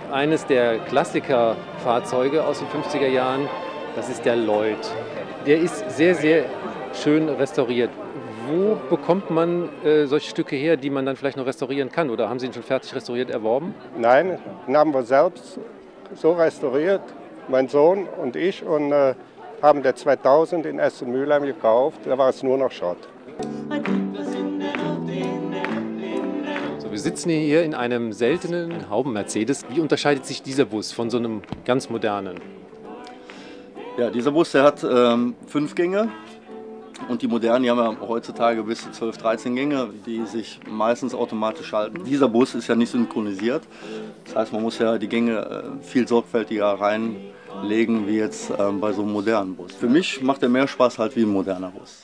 eines der Klassikerfahrzeuge aus den 50er Jahren. Das ist der Lloyd. Der ist sehr, sehr schön restauriert. Wo bekommt man solche Stücke her, die man dann vielleicht noch restaurieren kann? Oder haben Sie ihn schon fertig restauriert erworben? Nein, den haben wir selbst so restauriert, mein Sohn und ich, und haben der 2000 in Essen-Mülheim gekauft. Da war es nur noch Schrott. So, wir sitzen hier in einem seltenen Hauben-Mercedes. Wie unterscheidet sich dieser Bus von so einem ganz modernen? Ja, dieser Bus, der hat 5 Gänge. Und die modernen, die haben ja heutzutage bis zu 12, 13 Gänge, die sich meistens automatisch schalten. Dieser Bus ist ja nicht synchronisiert. Das heißt, man muss ja die Gänge viel sorgfältiger reinlegen, wie jetzt bei so einem modernen Bus. Für mich macht er mehr Spaß halt wie ein moderner Bus.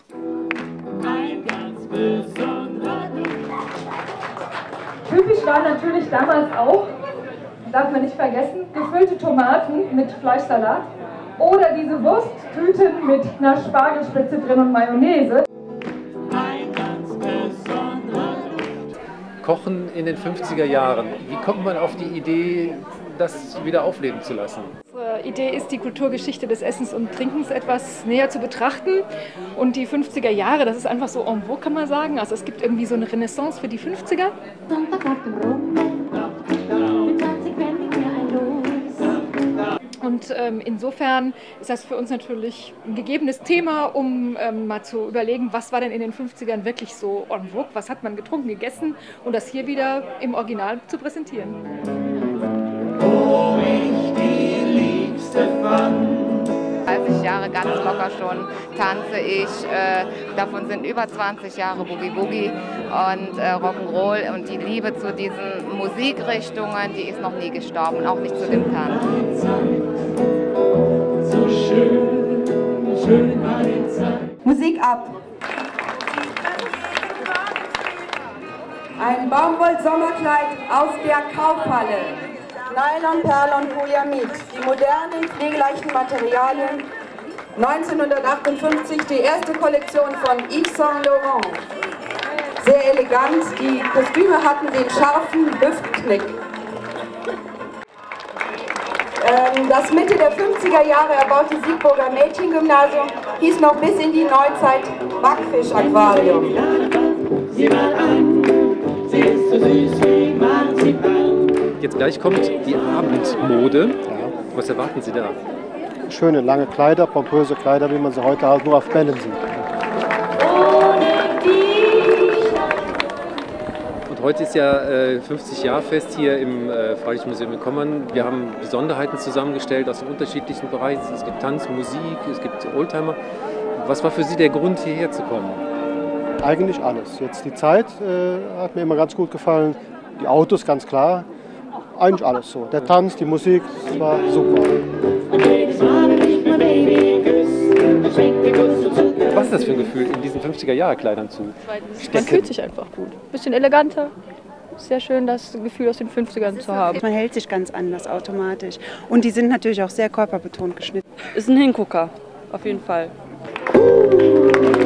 Typisch war natürlich damals auch, darf man nicht vergessen, gefüllte Tomaten mit Fleischsalat. Oder diese Wursttüten mit einer Spargelspitze drin und Mayonnaise. Kochen in den 50er Jahren. Wie kommt man auf die Idee, das wieder aufleben zu lassen? Unsere Idee ist, die Kulturgeschichte des Essens und Trinkens etwas näher zu betrachten. Und die 50er Jahre, das ist einfach so en vogue, kann man sagen. Also es gibt irgendwie so eine Renaissance für die 50er. Und insofern ist das für uns natürlich ein gegebenes Thema, um mal zu überlegen, was war denn in den 50ern wirklich so en vogue, was hat man getrunken, gegessen und das hier wieder im Original zu präsentieren. Oh, ich die Liebste fand. 30 Jahre ganz locker schon tanze ich, davon sind über 20 Jahre Boogie Boogie und Rock'n'Roll, und die Liebe zu diesen Musikrichtungen, die ist noch nie gestorben, auch nicht zu dem Tanz. So schön, schön war die Zeit. Musik ab! Ein Baumwoll-Sommerkleid aus der Kaufhalle. Nylon, Perlon, Polyamid, die modernen, pflegeleichten Materialien. 1958 die erste Kollektion von Yves Saint Laurent. Sehr elegant, die Kostüme hatten den scharfen Hüftknick. Das Mitte der 50er Jahre erbaute Siegburger Mädchengymnasium hieß noch bis in die Neuzeit Backfisch-Aquarium. Sie war an, sie ist so süß wie Marzipan. Jetzt gleich kommt die Abendmode. Was erwarten Sie da? Schöne lange Kleider, pompöse Kleider, wie man sie heute halt nur auf Bällen sieht. Und heute ist ja 50-Jahr-Fest hier im Freilichtmuseum Museum in Kommern. Wir haben Besonderheiten zusammengestellt aus den unterschiedlichsten Bereichen. Es gibt Tanz, Musik, es gibt Oldtimer. Was war für Sie der Grund, hierher zu kommen? Eigentlich alles. Jetzt die Zeit hat mir immer ganz gut gefallen. Die Autos, ganz klar. Eigentlich alles so. Der Tanz, die Musik, das war super. Was ist das für ein Gefühl, in diesen 50er-Jahre-Kleidern zu stecken? Man fühlt sich einfach gut. Bisschen eleganter. Sehr schön, das Gefühl aus den 50ern zu haben. Man hält sich ganz anders automatisch. Und die sind natürlich auch sehr körperbetont geschnitten. Ist ein Hingucker, auf jeden Fall.